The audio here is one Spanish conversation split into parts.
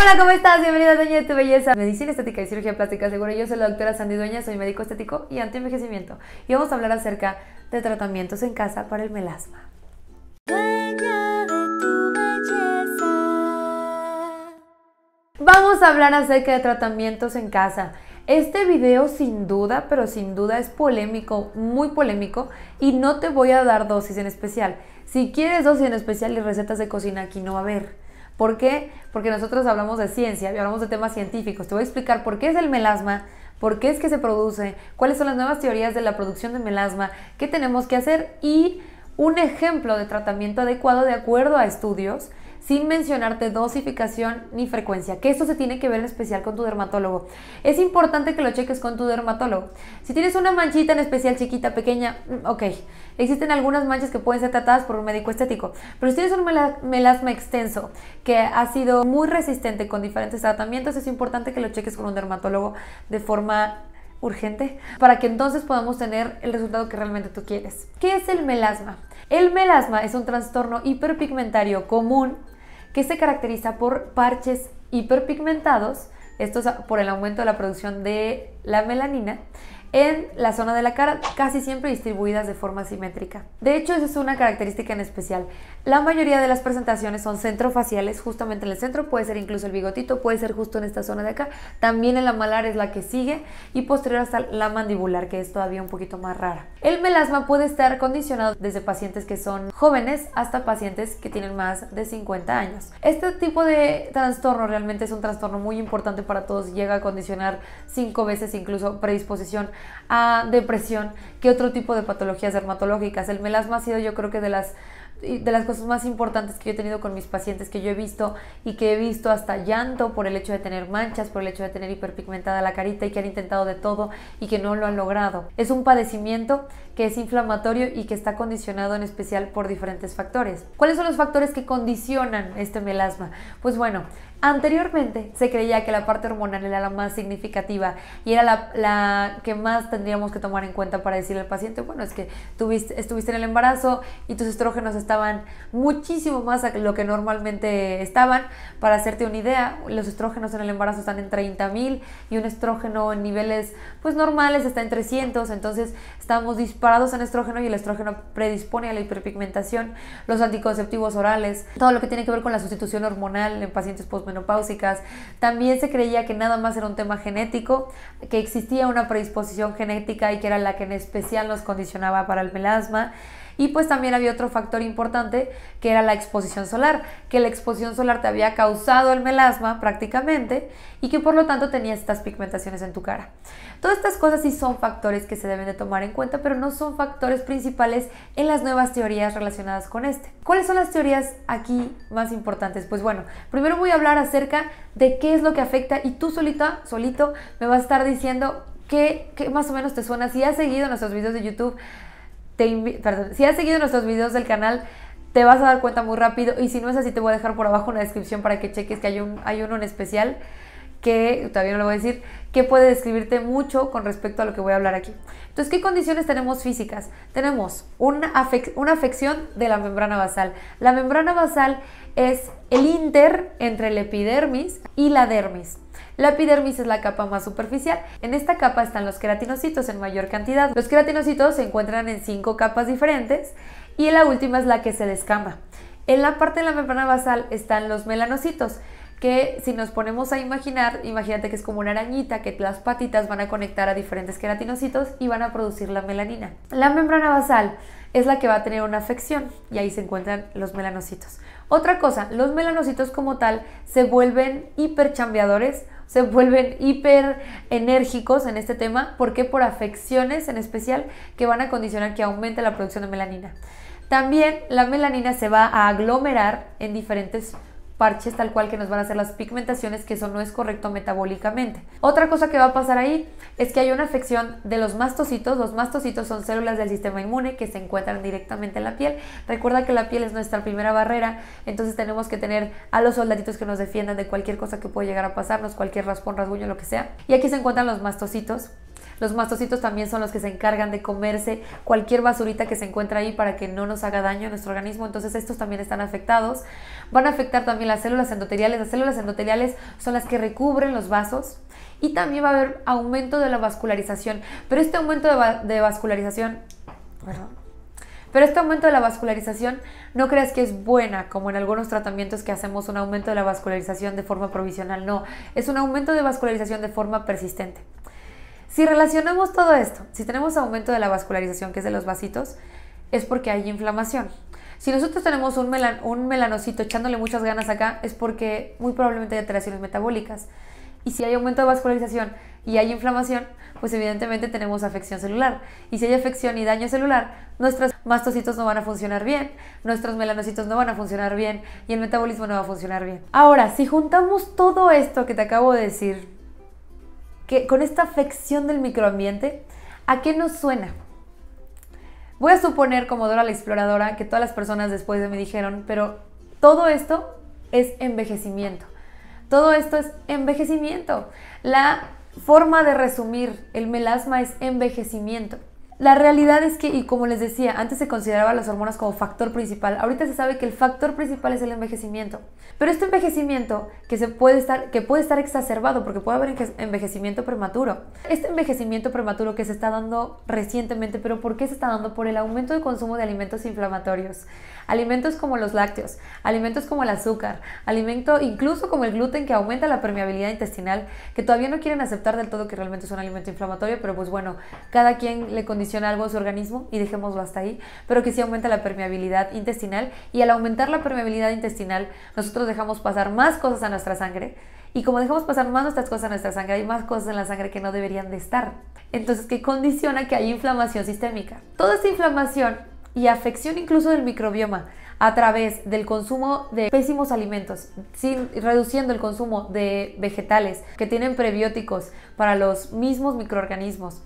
Hola, ¿cómo estás? Bienvenida a Dueña de tu Belleza, Medicina Estética y Cirugía Plástica Segura. Yo soy la doctora Sandy Dueña, soy médico estético y anti-envejecimiento. Y vamos a hablar acerca de tratamientos en casa para el melasma. Dueña de tu belleza. Vamos a hablar acerca de tratamientos en casa. Este video sin duda, pero sin duda es polémico, muy polémico, y no te voy a dar dosis en especial. Si quieres dosis en especial y recetas de cocina, aquí no va a haber. ¿Por qué? Porque nosotros hablamos de ciencia y hablamos de temas científicos. Te voy a explicar por qué es el melasma, por qué es que se produce, cuáles son las nuevas teorías de la producción de melasma, qué tenemos que hacer y un ejemplo de tratamiento adecuado de acuerdo a estudios, sin mencionarte dosificación ni frecuencia, que esto se tiene que ver en especial con tu dermatólogo. Es importante que lo cheques con tu dermatólogo. Si tienes una manchita en especial chiquita, pequeña, ok, existen algunas manchas que pueden ser tratadas por un médico estético, pero si tienes un melasma extenso que ha sido muy resistente con diferentes tratamientos, es importante que lo cheques con un dermatólogo de forma urgente para que entonces podamos tener el resultado que realmente tú quieres. ¿Qué es el melasma? El melasma es un trastorno hiperpigmentario común que se caracteriza por parches hiperpigmentados, esto es por el aumento de la producción de la melanina, en la zona de la cara, casi siempre distribuidas de forma simétrica. De hecho, esa es una característica en especial. La mayoría de las presentaciones son centrofaciales, justamente en el centro, puede ser incluso el bigotito, puede ser justo en esta zona de acá, también en la malar es la que sigue, y posterior hasta la mandibular, que es todavía un poquito más rara. El melasma puede estar condicionado desde pacientes que son jóvenes hasta pacientes que tienen más de 50 años. Este tipo de trastorno realmente es un trastorno muy importante para todos, llega a condicionar 5 veces incluso predisposición a depresión que otro tipo de patologías dermatológicas. El melasma ha sido, yo creo que de las cosas más importantes que yo he tenido con mis pacientes, que yo he visto y que he visto hasta llanto por el hecho de tener manchas, por el hecho de tener hiperpigmentada la carita y que han intentado de todo y que no lo han logrado. Es un padecimiento que es inflamatorio y que está condicionado en especial por diferentes factores. ¿Cuáles son los factores que condicionan este melasma? Pues bueno, anteriormente se creía que la parte hormonal era la más significativa y era la que más tendríamos que tomar en cuenta para decirle al paciente, bueno, es que estuviste en el embarazo y tus estrógenos estaban muchísimo más a lo que normalmente estaban. Para hacerte una idea, los estrógenos en el embarazo están en 30,000 y un estrógeno en niveles pues normales está en 300, entonces estamos disparados en estrógeno y el estrógeno predispone a la hiperpigmentación. Los anticonceptivos orales, todo lo que tiene que ver con la sustitución hormonal en pacientes postmenopáusicas. También se creía que nada más era un tema genético, que existía una predisposición genética y que era la que en especial nos condicionaba para el melasma. Y pues también había otro factor importante que era la exposición solar, que la exposición solar te había causado el melasma prácticamente y que por lo tanto tenías estas pigmentaciones en tu cara. Todas estas cosas sí son factores que se deben de tomar en cuenta, pero no son factores principales en las nuevas teorías relacionadas con este. ¿Cuáles son las teorías aquí más importantes? Pues bueno, primero voy a hablar acerca de qué es lo que afecta y tú solito me vas a estar diciendo qué más o menos te suena. Si has seguido nuestros videos de YouTube, si has seguido nuestros videos del canal, te vas a dar cuenta muy rápido, y si no es así te voy a dejar por abajo una descripción para que cheques que hay uno en especial que todavía no lo voy a decir, que puede describirte mucho con respecto a lo que voy a hablar aquí. Entonces, ¿qué condiciones tenemos físicas? Tenemos una afección de la membrana basal. La membrana basal es el inter entre el epidermis y la dermis. La epidermis es la capa más superficial. En esta capa están los queratinocitos en mayor cantidad. Los queratinocitos se encuentran en 5 capas diferentes y la última es la que se descama. En la parte de la membrana basal están los melanocitos, que si nos ponemos a imagínate que es como una arañita, que las patitas van a conectar a diferentes queratinocitos y van a producir la melanina. La membrana basal es la que va a tener una afección y ahí se encuentran los melanocitos. Otra cosa, los melanocitos como tal se vuelven hiperchambeadores, se vuelven hiper enérgicos en este tema. ¿Por qué? Por afecciones en especial que van a condicionar que aumente la producción de melanina. También la melanina se va a aglomerar en diferentes parches, tal cual, que nos van a hacer las pigmentaciones, que eso no es correcto metabólicamente. Otra cosa que va a pasar ahí es que hay una afección de los mastocitos. Los mastocitos son células del sistema inmune que se encuentran directamente en la piel. Recuerda que la piel es nuestra primera barrera, entonces tenemos que tener a los soldaditos que nos defiendan de cualquier cosa que pueda llegar a pasarnos, cualquier raspón, rasguño, lo que sea. Y aquí se encuentran los mastocitos. Los mastocitos también son los que se encargan de comerse cualquier basurita que se encuentra ahí para que no nos haga daño a nuestro organismo, entonces estos también están afectados. Van a afectar también las células endoteliales. Las células endoteliales son las que recubren los vasos y también va a haber aumento de la vascularización, pero este aumento de vascularización, no creas que es buena, como en algunos tratamientos que hacemos un aumento de la vascularización de forma provisional. No, es un aumento de vascularización de forma persistente. Si relacionamos todo esto, si tenemos aumento de la vascularización, que es de los vasitos, es porque hay inflamación. Si nosotros tenemos un melanocito echándole muchas ganas acá, es porque muy probablemente hay alteraciones metabólicas. Y si hay aumento de vascularización y hay inflamación, pues evidentemente tenemos afección celular. Y si hay afección y daño celular, nuestros mastocitos no van a funcionar bien, nuestros melanocitos no van a funcionar bien y el metabolismo no va a funcionar bien. Ahora, si juntamos todo esto que te acabo de decir, que con esta afección del microambiente, ¿a qué nos suena? Voy a suponer, como Dora la Exploradora, que todas las personas después de mí dijeron, pero todo esto es envejecimiento. Todo esto es envejecimiento. La forma de resumir el melasma es envejecimiento. La realidad es que, y como les decía, antes se consideraba las hormonas como factor principal. Ahorita se sabe que el factor principal es el envejecimiento. Pero este envejecimiento que puede estar exacerbado, porque puede haber envejecimiento prematuro. Este envejecimiento prematuro que se está dando recientemente, ¿pero por qué se está dando? Por el aumento de consumo de alimentos inflamatorios. Alimentos como los lácteos, alimentos como el azúcar, alimento incluso como el gluten, que aumenta la permeabilidad intestinal, que todavía no quieren aceptar del todo que realmente es un alimento inflamatorio, pero pues bueno, cada quien le condiciona algo a su organismo y dejémoslo hasta ahí, pero que sí aumenta la permeabilidad intestinal, y al aumentar la permeabilidad intestinal nosotros dejamos pasar más cosas a nuestra sangre, y como dejamos pasar más nuestras cosas a nuestra sangre, hay más cosas en la sangre que no deberían de estar, entonces que condiciona que haya inflamación sistémica. Toda esta inflamación y afección incluso del microbioma a través del consumo de pésimos alimentos, reduciendo el consumo de vegetales que tienen prebióticos para los mismos microorganismos,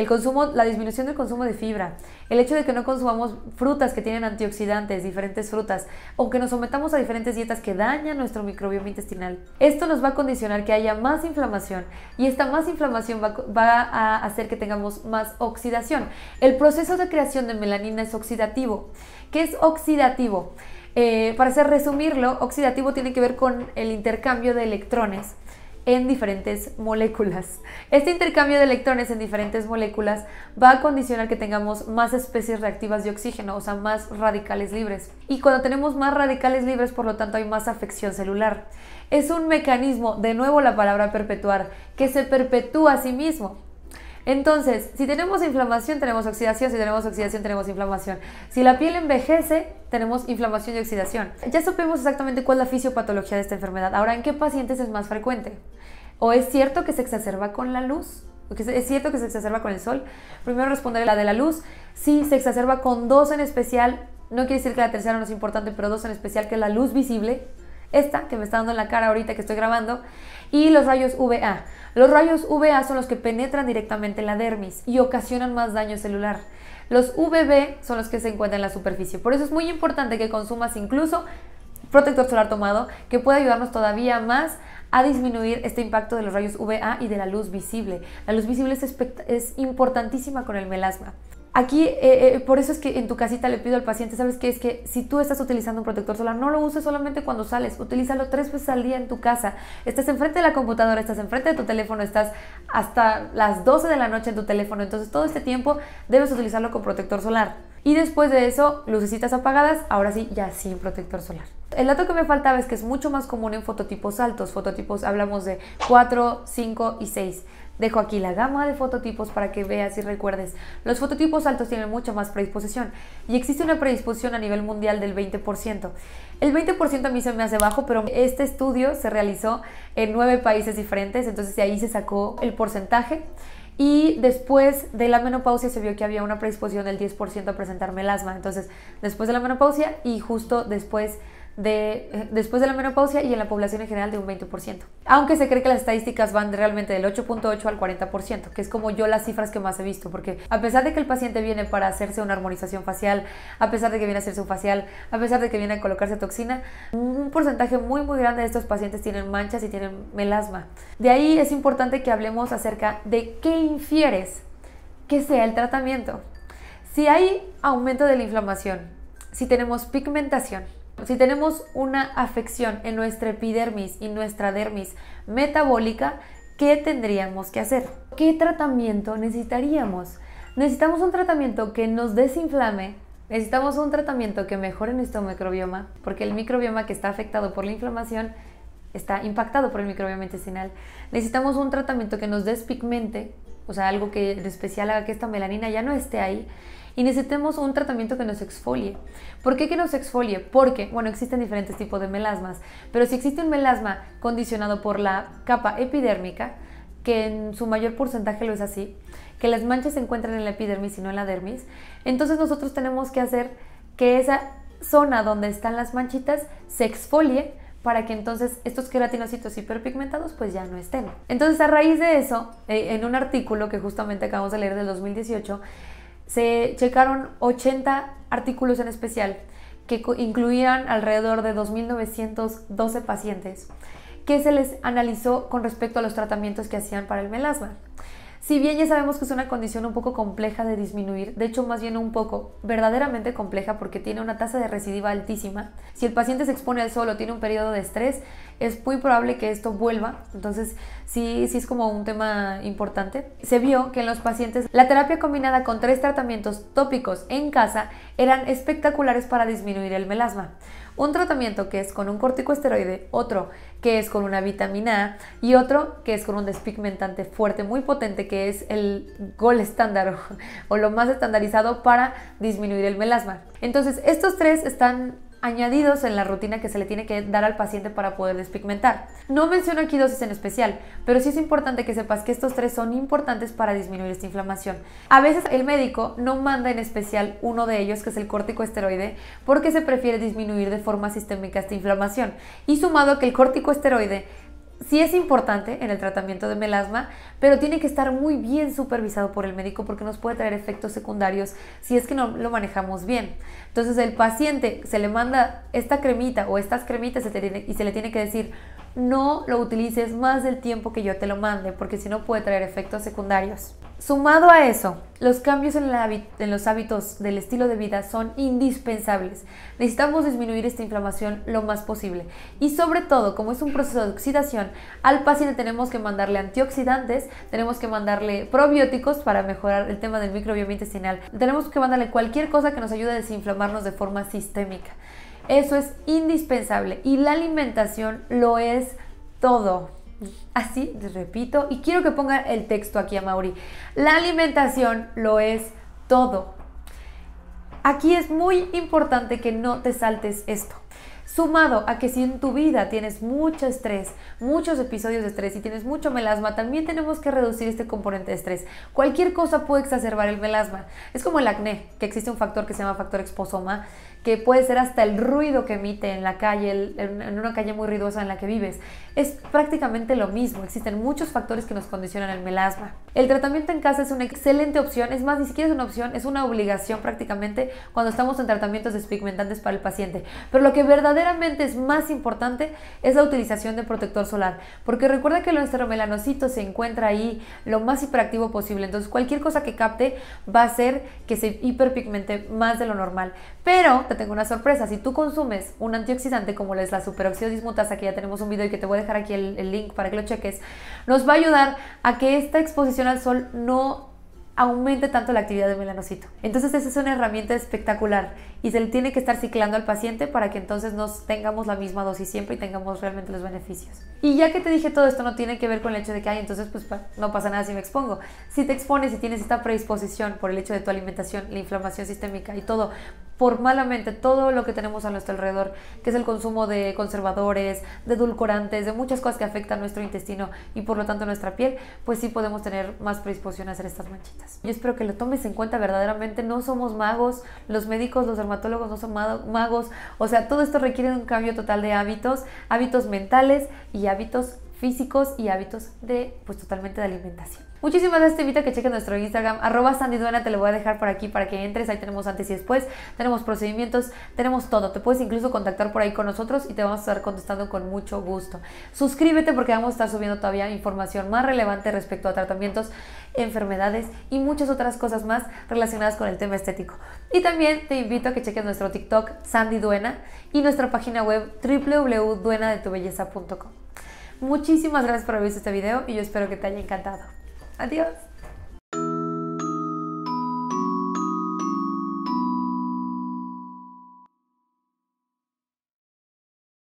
la disminución del consumo de fibra, el hecho de que no consumamos frutas que tienen antioxidantes, diferentes frutas, o que nos sometamos a diferentes dietas que dañan nuestro microbioma intestinal. Esto nos va a condicionar que haya más inflamación, y esta más inflamación va a hacer que tengamos más oxidación. El proceso de creación de melanina es oxidativo. ¿Qué es oxidativo? Para resumirlo, oxidativo tiene que ver con el intercambio de electrones en diferentes moléculas. Este intercambio de electrones en diferentes moléculas va a condicionar que tengamos más especies reactivas de oxígeno, o sea, más radicales libres. Y cuando tenemos más radicales libres, por lo tanto, hay más afección celular. Es un mecanismo, de nuevo la palabra perpetuar, que se perpetúa a sí mismo. Entonces, si tenemos inflamación, tenemos oxidación. Si tenemos oxidación, tenemos inflamación. Si la piel envejece, tenemos inflamación y oxidación. Ya supimos exactamente cuál es la fisiopatología de esta enfermedad. Ahora, ¿en qué pacientes es más frecuente? ¿O es cierto que se exacerba con la luz? ¿Es cierto que se exacerba con el sol? Primero responderé la de la luz. Sí, se exacerba con dos en especial. No quiere decir que la tercera no es importante, pero dos en especial, que es la luz visible, esta que me está dando en la cara ahorita que estoy grabando, y los rayos UVA. Los rayos UVA son los que penetran directamente en la dermis y ocasionan más daño celular. Los UVB son los que se encuentran en la superficie. Por eso es muy importante que consumas incluso protector solar tomado, que puede ayudarnos todavía más a disminuir este impacto de los rayos UVA y de la luz visible. La luz visible es importantísima con el melasma. Aquí, por eso es que en tu casita le pido al paciente, ¿sabes qué? Es que si tú estás utilizando un protector solar, no lo uses solamente cuando sales, utilízalo 3 veces al día en tu casa. Estás enfrente de la computadora, estás enfrente de tu teléfono, estás hasta las 12 de la noche en tu teléfono, entonces todo este tiempo debes utilizarlo con protector solar. Y después de eso, lucecitas apagadas, ahora sí, ya sin protector solar. El dato que me faltaba es que es mucho más común en fototipos altos. Fototipos, hablamos de 4, 5 y 6. Dejo aquí la gama de fototipos para que veas y recuerdes. Los fototipos altos tienen mucha más predisposición y existe una predisposición a nivel mundial del 20%. El 20% a mí se me hace bajo, pero este estudio se realizó en 9 países diferentes, entonces de ahí se sacó el porcentaje. Y después de la menopausia se vio que había una predisposición del 10% a presentar melasma. Entonces, después de la menopausia y justo después de la menopausia, y en la población en general de un 20%. Aunque se cree que las estadísticas van realmente del 8.8 al 40%, que es como yo las cifras que más he visto, porque a pesar de que el paciente viene para hacerse una armonización facial, a pesar de que viene a hacerse un facial, a pesar de que viene a colocarse toxina, un porcentaje muy grande de estos pacientes tienen manchas y tienen melasma. De ahí es importante que hablemos acerca de qué infieres que sea el tratamiento. Si hay aumento de la inflamación, si tenemos pigmentación, si tenemos una afección en nuestra epidermis y nuestra dermis metabólica, ¿qué tendríamos que hacer? ¿Qué tratamiento necesitaríamos? Necesitamos un tratamiento que nos desinflame, necesitamos un tratamiento que mejore nuestro microbioma, porque el microbioma que está afectado por la inflamación está impactado por el microbioma intestinal. Necesitamos un tratamiento que nos despigmente, o sea, algo que en especial haga que esta melanina ya no esté ahí. Y necesitamos un tratamiento que nos exfolie. ¿Por qué que nos exfolie? Porque, bueno, existen diferentes tipos de melasmas, pero si existe un melasma condicionado por la capa epidérmica, que en su mayor porcentaje lo es así, que las manchas se encuentran en la epidermis y no en la dermis, entonces nosotros tenemos que hacer que esa zona donde están las manchitas se exfolie para que entonces estos queratinocitos hiperpigmentados pues ya no estén. Entonces, a raíz de eso, en un artículo que justamente acabamos de leer del 2018, se checaron 80 artículos en especial que incluían alrededor de 2.912 pacientes que se les analizó con respecto a los tratamientos que hacían para el melasma. Si bien ya sabemos que es una condición un poco compleja de disminuir, de hecho más bien un poco verdaderamente compleja porque tiene una tasa de recidiva altísima, si el paciente se expone al sol o tiene un periodo de estrés, es muy probable que esto vuelva, entonces sí es como un tema importante. Se vio que en los pacientes la terapia combinada con 3 tratamientos tópicos en casa eran espectaculares para disminuir el melasma. Un tratamiento que es con un corticosteroide, otro que es con una vitamina A y otro que es con un despigmentante fuerte, muy potente, que es el gold estándar o lo más estandarizado para disminuir el melasma. Entonces, estos 3 están añadidos en la rutina que se le tiene que dar al paciente para poder despigmentar. No menciono aquí dosis en especial, pero sí es importante que sepas que estos 3 son importantes para disminuir esta inflamación. A veces el médico no manda en especial uno de ellos, que es el corticosteroide, porque se prefiere disminuir de forma sistémica esta inflamación. Y sumado a que el corticosteroide sí es importante en el tratamiento de melasma, pero tiene que estar muy bien supervisado por el médico porque nos puede traer efectos secundarios si es que no lo manejamos bien. Entonces, el paciente se le manda esta cremita o estas cremitas y se le tiene que decir: no lo utilices más del tiempo que yo te lo mande, porque si no puede traer efectos secundarios. Sumado a eso, los cambios en los hábitos del estilo de vida son indispensables. Necesitamos disminuir esta inflamación lo más posible. Y sobre todo, como es un proceso de oxidación, al paciente tenemos que mandarle antioxidantes, tenemos que mandarle probióticos para mejorar el tema del microbioma intestinal. Tenemos que mandarle cualquier cosa que nos ayude a desinflamarnos de forma sistémica. Eso es indispensable y la alimentación lo es todo. Así, repito, y quiero que ponga el texto aquí a Mauri. La alimentación lo es todo. Aquí es muy importante que no te saltes esto. Sumado a que si en tu vida tienes mucho estrés, muchos episodios de estrés y tienes mucho melasma, también tenemos que reducir este componente de estrés. Cualquier cosa puede exacerbar el melasma. Es como el acné, que existe un factor que se llama factor exposoma, que puede ser hasta el ruido que emite en la calle, en una calle muy ruidosa en la que vives. Es prácticamente lo mismo, existen muchos factores que nos condicionan el melasma. El tratamiento en casa es una excelente opción, es más, ni siquiera es una opción, es una obligación prácticamente cuando estamos en tratamientos despigmentantes para el paciente. Pero lo que verdaderamente es más importante es la utilización de protector solar, porque recuerda que nuestro melanocito se encuentra ahí lo más hiperactivo posible, entonces cualquier cosa que capte va a hacer que se hiperpigmente más de lo normal. Pero te tengo una sorpresa: si tú consumes un antioxidante como es la superóxido dismutasa, que ya tenemos un video y que te voy a dejar aquí el link para que lo cheques, nos va a ayudar a que esta exposición al sol no aumente tanto la actividad del melanocito. Entonces esa es una herramienta espectacular y se le tiene que estar ciclando al paciente para que entonces nos tengamos la misma dosis siempre y tengamos realmente los beneficios. Y ya que te dije todo esto, no tiene que ver con el hecho de que entonces pues no pasa nada si me expongo. Si te expones y tienes esta predisposición por el hecho de tu alimentación, la inflamación sistémica y todo, por malamente todo lo que tenemos a nuestro alrededor, que es el consumo de conservadores, de edulcorantes, de muchas cosas que afectan nuestro intestino y por lo tanto nuestra piel, pues sí podemos tener más predisposición a hacer estas manchitas. Yo espero que lo tomes en cuenta verdaderamente. No somos magos, los médicos, los dermatólogos no son magos, o sea, todo esto requiere un cambio total de hábitos mentales y hábitos físicos y hábitos de, pues totalmente de alimentación. Muchísimas gracias, te invito a que cheques nuestro Instagram, @SandyDuena, te lo voy a dejar por aquí para que entres, ahí tenemos antes y después, tenemos procedimientos, tenemos todo, te puedes incluso contactar por ahí con nosotros y te vamos a estar contestando con mucho gusto. Suscríbete porque vamos a estar subiendo todavía información más relevante respecto a tratamientos, enfermedades y muchas otras cosas más relacionadas con el tema estético. Y también te invito a que cheques nuestro TikTok, Sandy Duena, y nuestra página web www.duenadetubelleza.com. Muchísimas gracias por haber visto este video y yo espero que te haya encantado. Adiós.